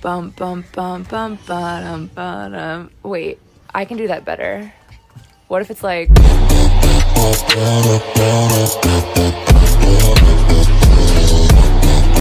bum bum bum bum bum bum. Wait, I can do that better. What if it's like